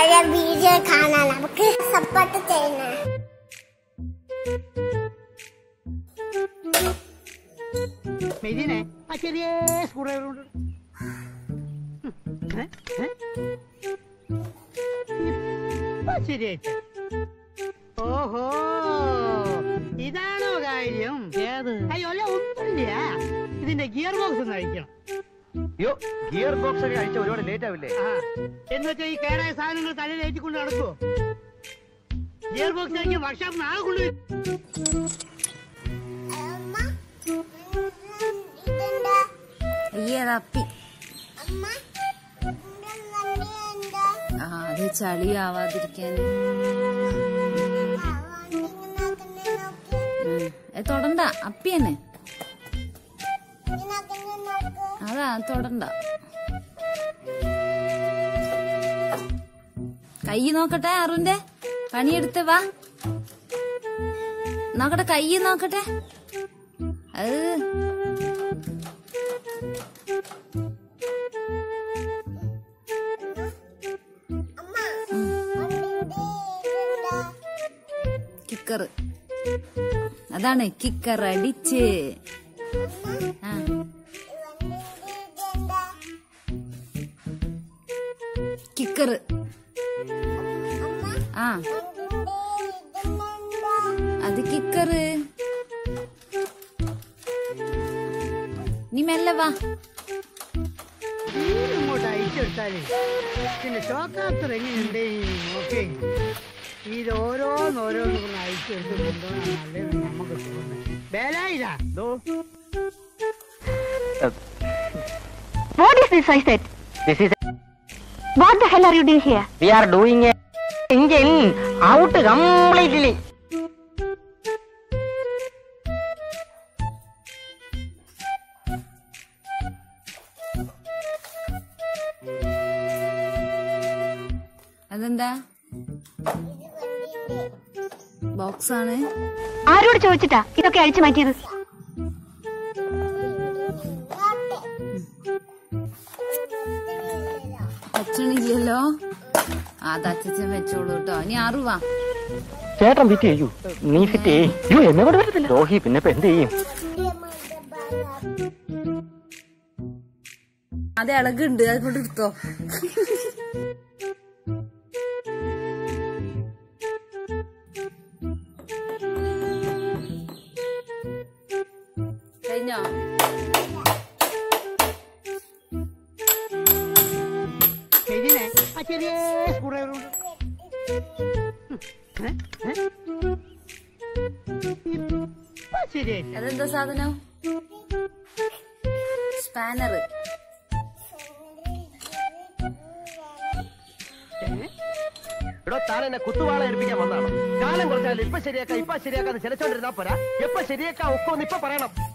പഴയ വീഡിയോ കാണാൻ നമുക്ക് സപ്പോർട്ട് ചെയ്യണം. മെരിനെ ആ ചെറിയ സ്കൂളുകളുണ്ട്. ശരിയായിട്ട്. ഓഹോ, ഇതാണോ കാര്യം? അയ്യോ അല്ല, ഒന്നുമില്ല. ഇതിന്റെ ഗിയർ ബോക്സ് ഒന്ന് അഴിക്കണം. അയ്യോ, ഗിയർ ബോക്സ് ഒക്കെ അഴിച്ച ഒരുപാട് ലേറ്റ് ആവില്ലേ? എന്ന് വെച്ചാൽ ഈ കേടായ സാധനങ്ങൾ തലയിൽ ഏറ്റിക്കൊണ്ട് നടക്കുവോ? ഗിയർ ബോക്സ് അഴിക്കാൻ വർക്ക്ഷോപ്പ് നാളെ കൊണ്ടുവരും. അത് ചളിയാവാതിരിക്കാൻ തൊടണ്ട, അപ്പിയന്നെ. അതാ തൊടണ്ട. കൈ നോക്കട്ടെ, അറുന്റെ പണിയെടുത്ത് വാ. നോക്കട്ടെ, കൈ നോക്കട്ടെ. അത് കിക്കർ, അതാണ് കിക്കർ അടിച്ച്. കിക്കർ അത് കിക്കറ്. നീ മെല്ലെ വാ. ഇങ്ങോട്ട് അയച്ചെടുത്താലേ പിന്നെ ചോക്കാത്തർ എങ്ങനെയുണ്ട് നോക്കേ. ഇത് ഓരോന്നോരോന്ന് അയച്ചെടുത്ത് കൊണ്ടുപോകാൻ നല്ലത് നമുക്ക് തോന്നുന്നത്. ബേലായിതാ. What is this, I said? This is. What the hell are you doing here? We are doing a engine out completely. അതെന്താ? ബോക്സ് ആണ്. ആരോട് ചോദിച്ചിട്ടാ ഇതൊക്കെ അഴിച്ചു മാറ്റിയത്? അച്ഛനില്ലല്ലോ, അത് അച്ഛൻ വെച്ചോളൂ കേട്ടോ. ഇനി ആറുവാ. ചേട്ടൻ ഫിറ്റ് ചെയ്യൂ, നീ ഫിറ്റ് ചെയ്യൂ. എന്നെ കൊണ്ട് വരത്തില്ല രോഹി. പിന്നെ ഇപ്പൊ എന്ത് ചെയ്യും? അത് ഇളകുണ്ട്, അതുകൊണ്ട് എടുത്തോ. കഴിഞ്ഞോ? ഇതിനെ ആ ചെറിയ സ്കൂളുകളുണ്ട്. ശരിയായിട്ട്. അതെന്താ സാധനം? സ്പാനർ. എടോ, താൻ എന്നെ കുത്തുവാള ഏൽപ്പിക്കാൻ വന്നാണോ? കാലം കുറച്ചാലും ഇപ്പൊ ശരിയാക്കാന്ന് ചിലച്ചോണ്ടിരുന്നാ പോരാ. എപ്പൊ ശരിയാക്കാൻ ഒക്കോന്ന് ഇപ്പൊ പറയണം.